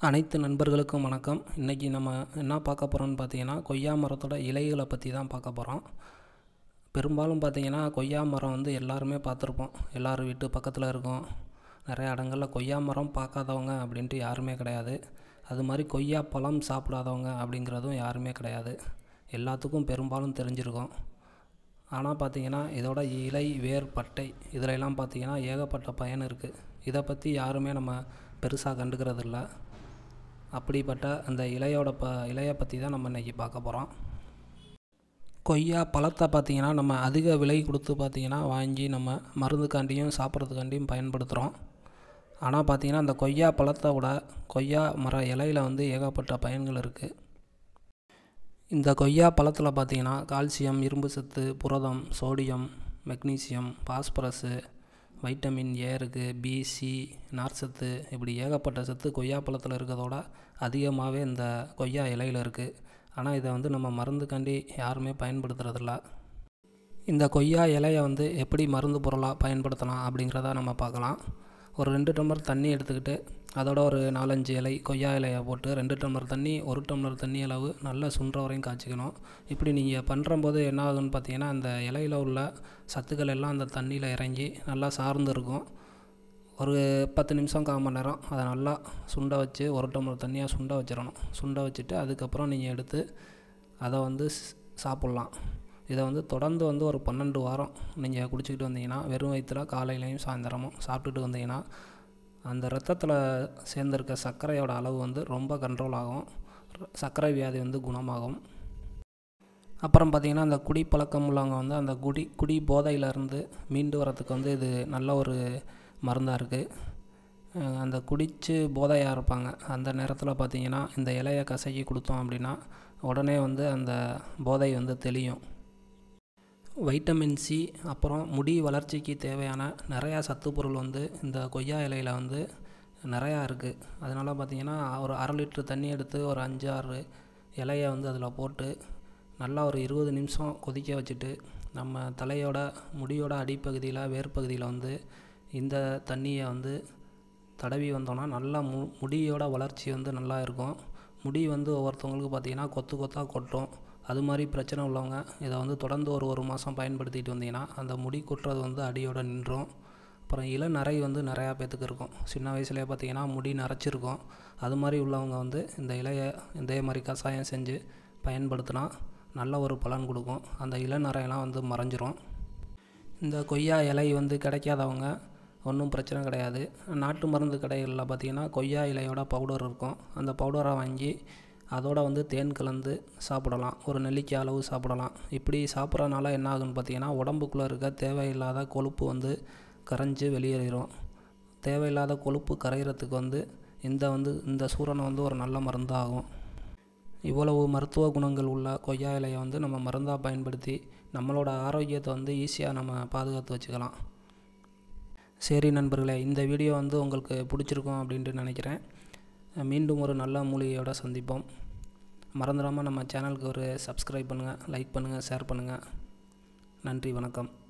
அனைத்து நண்பர்களுக்கும் வணக்கம். இன்றைக்கி நம்ம என்ன பார்க்க போகிறோம்னு பார்த்தீங்கன்னா, கொய்யா மரத்தோட இலைகளை பற்றி தான் பார்க்க போகிறோம். பெரும்பாலும் பார்த்தீங்கன்னா கொய்யா மரம் வந்து எல்லாருமே பார்த்துருப்போம். எல்லார் வீட்டு பக்கத்தில் இருக்கும். நிறைய இடங்களில் கொய்யா மரம் பார்க்காதவங்க அப்படின்ட்டு யாருமே கிடையாது. அது மாதிரி கொய்யா பழம் சாப்பிடாதவங்க அப்படிங்கிறதும் யாருமே கிடையாது. எல்லாத்துக்கும் பெரும்பாலும் தெரிஞ்சிருக்கும். ஆனால் பார்த்தீங்கன்னா இதோட இலை, வேர், பட்டை இதிலெல்லாம் பார்த்தீங்கன்னா ஏகப்பட்ட பயன் இருக்குது. இதை பற்றி யாருமே நம்ம பெருசாக கண்டுக்கிறதில்ல. அப்படிப்பட்ட அந்த இலையை பற்றி தான் நம்ம இன்றைக்கி பார்க்க போகிறோம். கொய்யா பழத்தை பார்த்திங்கன்னா நம்ம அதிக விலை கொடுத்து பார்த்திங்கன்னா வாங்கி நம்ம மருந்துக்காண்டியும் சாப்பிட்றதுக்காண்டியும் பயன்படுத்துகிறோம். ஆனால் பார்த்திங்கன்னா அந்த கொய்யா பழத்தை விட கொய்யா மர இலையில் வந்து ஏகப்பட்ட பயன்கள் இருக்குது. இந்த கொய்யா பழத்தில் பார்த்திங்கன்னா கால்சியம், இரும்பு சத்து, புரதம், sodium, magnesium, phosphorus, vitamin A இருக்குது, பி, சி, நார்ச்சத்து, இப்படி ஏகப்பட்ட சத்து கொய்யா பழத்தில் இருக்கிறதோட அதிகமாகவே இந்த கொய்யா இலையில் இருக்குது. ஆனால் இதை வந்து நம்ம மருந்துக்காண்டி யாருமே பயன்படுத்துறதில்ல. இந்த கொய்யா இலையை வந்து எப்படி மருந்து பொருளாக பயன்படுத்தலாம் அப்படிங்கிறத நம்ம பார்க்கலாம். ஒரு 2 டம்ளர் தண்ணி எடுத்துக்கிட்டு அதோட ஒரு 4-5 இலை கொய்யா இலையை போட்டு 2 டம்ளர் தண்ணி 1 டம்ளர் தண்ணி அளவு நல்லா சுண்டுற வரையும் காய்ச்சிக்கணும். இப்படி நீங்கள் பண்ணுறம்போது என்ன ஆகுதுன்னு பார்த்தீங்கன்னா, அந்த இலையில் உள்ள சத்துக்கள் எல்லாம் அந்த தண்ணியில் இறங்கி நல்லா சார்ந்து இருக்கும். ஒரு 10 நிமிஷம் 1/4 மணி நேரம் அதை நல்லா சுண்ட வச்சு 1 டம்ளர் தண்ணியாக சுண்ட வச்சிடணும். சுண்ட வச்சுட்டு அதுக்கப்புறம் நீங்கள் எடுத்து அதை வந்து சாப்பிட்லாம். இதை வந்து தொடர்ந்து வந்து ஒரு 12 வாரம் நீங்கள் குடிச்சிக்கிட்டு வந்தீங்கன்னா, வெறும் வயிற்றில் காலையிலையும் சாயந்தரமும் சாப்பிட்டுட்டு வந்தீங்கன்னா, அந்த இரத்தத்தில் சேர்ந்துருக்க சர்க்கரையோட அளவு வந்து ரொம்ப கண்ட்ரோல் ஆகும். சர்க்கரை வியாதி வந்து குணமாகும். அப்புறம் பார்த்திங்கன்னா அந்த குடிப்பழக்கம் உள்ளவங்க வந்து அந்த குடி போதையிலேருந்து மீண்டு வரத்துக்கு வந்து இது நல்ல ஒரு மருந்தாக இருக்குது. அந்த குடித்து போதையாக இருப்பாங்க அந்த நேரத்தில் பார்த்திங்கன்னா இந்த இலையை கசக்கி கொடுத்தோம் அப்படின்னா உடனே வந்து அந்த போதை வந்து தெளியும். வைட்டமின் சி, அப்புறம் முடி வளர்ச்சிக்கு தேவையான நிறையா சத்து பொருள் வந்து இந்த கொய்யா இலையில் வந்து நிறையா இருக்குது. அதனால் பார்த்திங்கன்னா ஒரு 1/2 லிட்டர் தண்ணி எடுத்து ஒரு 5-6 இலையை வந்து அதில் போட்டு நல்லா ஒரு 20 நிமிஷம் கொதிக்க வச்சுட்டு நம்ம தலையோட முடியோட அடிப்பகுதியில், வேர்பகுதியில் வந்து இந்த தண்ணியை வந்து தடவி வந்தோன்னா நல்லா முடியோட வளர்ச்சி வந்து நல்லா இருக்கும். முடி வந்து ஒவ்வொருத்தவங்களுக்கு பார்த்திங்கன்னா கொத்து கொத்தாக கொட்டும். அது மாதிரி பிரச்சனை உள்ளவங்க இதை வந்து தொடர்ந்து ஒரு மாதம் பயன்படுத்திட்டு வந்தீங்கன்னா அந்த முடி கொட்டுறது வந்து அடியோடு நின்றும். அப்புறம் இளநரை வந்து நிறையா பேத்துக்கு இருக்கும். சின்ன வயசுலேயே பார்த்திங்கன்னா முடி நரைச்சிருக்கும். அது மாதிரி உள்ளவங்க வந்து இந்த இலையை இதே மாதிரி கஷாயம் செஞ்சு பயன்படுத்தினா நல்ல ஒரு பலன் கொடுக்கும். அந்த இளநரையெல்லாம் வந்து மறைஞ்சிரும். இந்த கொய்யா இலை வந்து கிடைக்காதவங்க ஒன்றும் பிரச்சனை கிடையாது. நாட்டு மருந்து கடைகளில் பார்த்திங்கன்னா கொய்யா இலையோட பவுடர் இருக்கும். அந்த பவுடரை வாங்கி அதோடு வந்து தேன் கலந்து சாப்பிடலாம். ஒரு நெல்லிக்காய் அளவு சாப்பிடலாம். இப்படி சாப்பிட்றதுனால என்ன ஆகுன்னு பார்த்திங்கன்னா, உடம்புக்குள்ளே இருக்க தேவையில்லாத கொழுப்பு வந்து கரைஞ்சி வெளியேறிடும். தேவையில்லாத கொழுப்பு கரைகிறதுக்கு வந்து இந்த சூரணம் வந்து ஒரு நல்ல மருந்தாகும். இவ்வளவு மருத்துவ குணங்கள் உள்ள கொய்யா இலையை வந்து நம்ம மருந்தாக பயன்படுத்தி நம்மளோட ஆரோக்கியத்தை வந்து ஈஸியாக நம்ம பாதுகாத்து வச்சுக்கலாம். சரி நண்பர்களே, இந்த வீடியோ வந்து உங்களுக்கு பிடிச்சிருக்கும் அப்படின்ட்டு நினைக்கிறேன். மீண்டும் ஒரு நல்ல மூலிகையோடு சந்திப்போம். மறந்துடாமல் நம்ம சேனலுக்கு ஒரு சப்ஸ்கிரைப் பண்ணுங்கள், லைக் பண்ணுங்கள், ஷேர் பண்ணுங்கள். நன்றி, வணக்கம்.